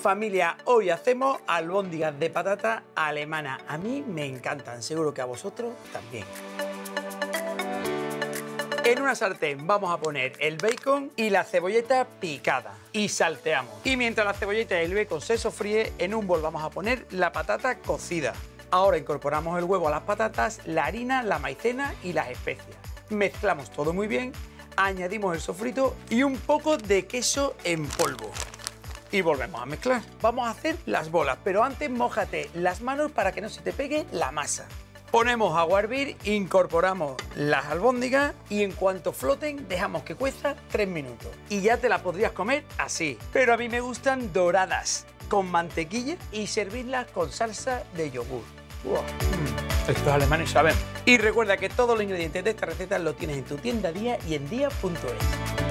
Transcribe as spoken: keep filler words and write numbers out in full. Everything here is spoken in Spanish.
Familia, hoy hacemos albóndigas de patata alemana. A mí me encantan, seguro que a vosotros también. En una sartén vamos a poner el bacon y la cebolleta picada y salteamos. Y mientras la cebolleta y el bacon se sofríe, en un bol vamos a poner la patata cocida. Ahora incorporamos el huevo a las patatas, la harina, la maicena y las especias. Mezclamos todo muy bien, añadimos el sofrito y un poco de queso en polvo. Y volvemos a mezclar. Vamos a hacer las bolas, pero antes mójate las manos para que no se te pegue la masa. Ponemos agua a hervir, incorporamos las albóndigas y en cuanto floten dejamos que cueza tres minutos. Y ya te las podrías comer así. Pero a mí me gustan doradas, con mantequilla y servirlas con salsa de yogur. Wow. Mm, estos alemanes saben. Y recuerda que todos los ingredientes de esta receta los tienes en tu tienda Día y en día punto es.